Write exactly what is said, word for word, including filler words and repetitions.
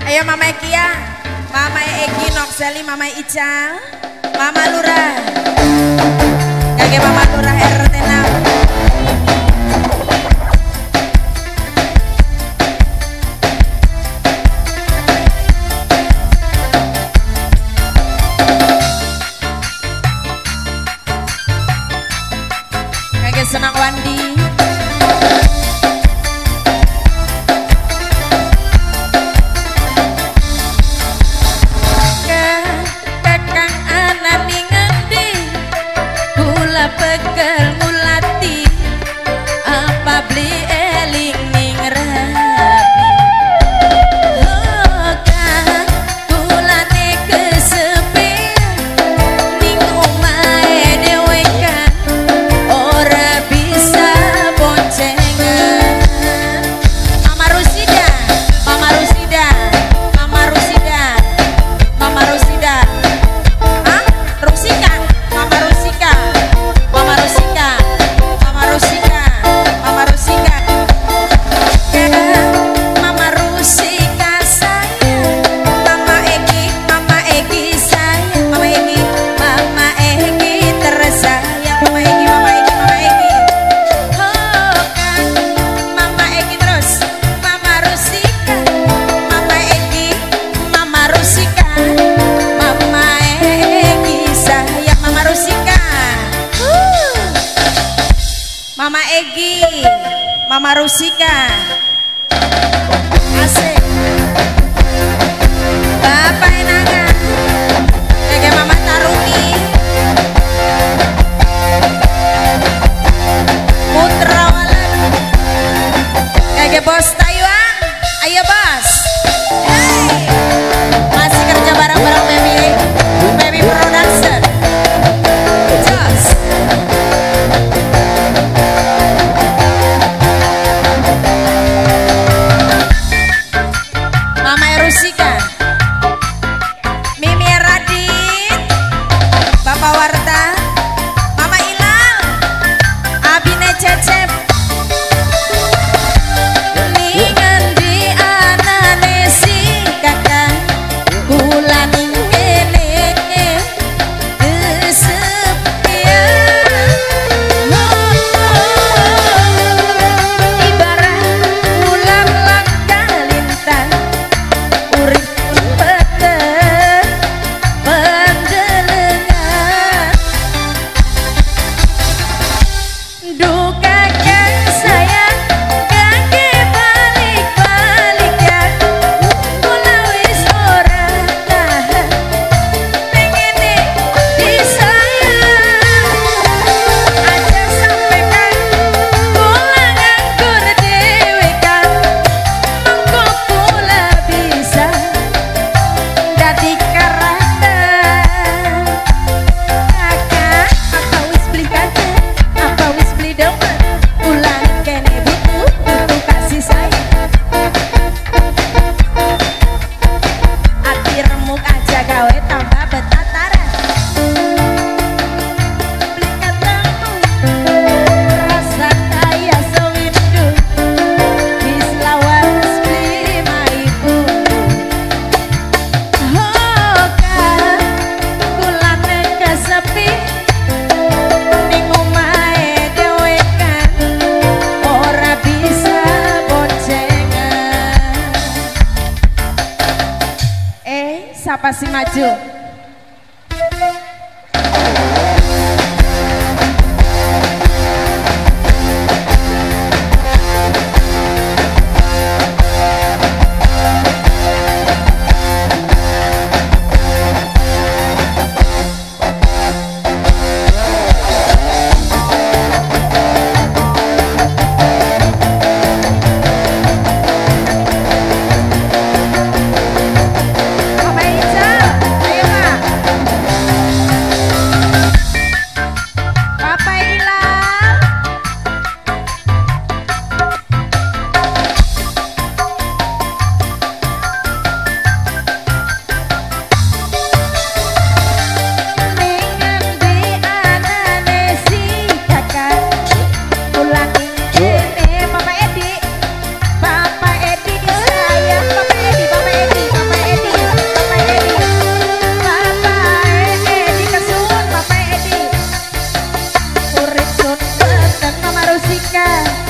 Ayo Mama Kia, Mama Egi, Nokseli, Mama Ical, Mama Lurah, kakek Mama Lurah R T enam. Kakek Senang Wandi. Pekel ngulati apa beli eling ning rabi oka kulane kesepian ning omahe dhewe kan ora bisa boncengan. Mama Rusida, Mama Rusida, Mama Rusida, Mama Rusida, hah? Rusika, Mama Rusika, Mama Rusika, Mama Rusika, Mama Rusika, Mama Rusika sayang, Mama Egi, Mama Egi sayang, Mama Egi, Mama Egi tersayang, Mama Egi, Mama Egi, Mama Egi, oh kan, Mama Egi terus, Mama Rusika, Mama Egi, Mama Rusika, Mama Egi sayang, Mama Rusika. Mama Egi, Mama Rusika, asik. Bapak Enangan, kakek Mama Taruni, Putra Walan, kakek Bos Taiwan, ayo Bos. Hey. Masih kerja bareng-bareng Baby, Baby Production. Jos. Mama Rusika, Mimi Radit, Bapak Warta, Mama Ilal, Abine Cecep, ningan di anane si kakak, kula ning kene kesepian. Ibarat bulan langka lintang, urip pun peten pendelengan. Duka kang sayang kangge balik-balikan, kula wis ora tahan pengene disayang. Aja sampe kan kula nganggur dhewe kan, mengko kula bisa dadi karakter. Kakak, apa wis beli kaca? Apa wis beli dompet? Ulang kene butuh, butuh kasih sayang. Ati remuk aja gawe tambah betataran. Beli katamu, rasa kaya sewindu, wis lawas beli maiku. Oh kan, kulane kesepi ning omahe dhewe kan ora bisa boncengan. Eh, siapa sih maju? Mama Ical, ayo Ika.